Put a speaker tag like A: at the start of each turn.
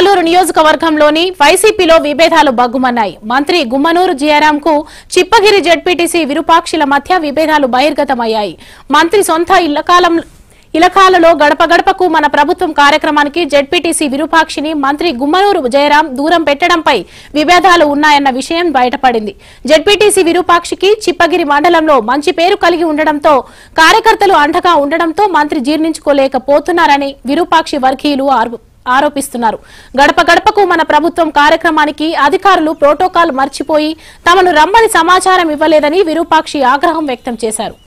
A: ఆలూరు నియోజకవర్గంలోని వైసీపీలో విభేదాలు బగ్గుమన్నాయి. మంత్రి గుమ్మనూరు జయరాంకు చిప్పగిరి జెడ్పీటీసీ విరూపాక్షిల మధ్య విభేదాలు బహిర్గతమయ్యాయి. మంత్రి సొంత ఇలకాలలో గడప గడపకు మన ప్రభుత్వం కార్యక్రమానికి జెడ్పీటీసీ విరూపాక్షిని మంత్రి గుమ్మనూరు జయరాం దూరం పెట్టడంపై విభేదాలు ఉన్నాయన్న విషయం బయటపడింది. జెడ్పీటీసీ విరూపాక్షికి చిప్పగిరి మండలంలో మంచి పేరు కలిగి ఉండడంతో కార్యకర్తలు అండగా ఉండడంతో మంత్రి జీర్ణించుకోలేకపోతున్నారని విరూపాక్షి వర్గీయులు ఆరోపిస్తున్నారు. గడప గడపకు మన ప్రభుత్వం కార్యక్రమానికి అధికారులు ప్రోటోకాల్ మర్చిపోయి తమను రమ్మని సమాచారం ఇవ్వలేదని విరూపాక్షి ఆగ్రహం వ్యక్తం చేశారు.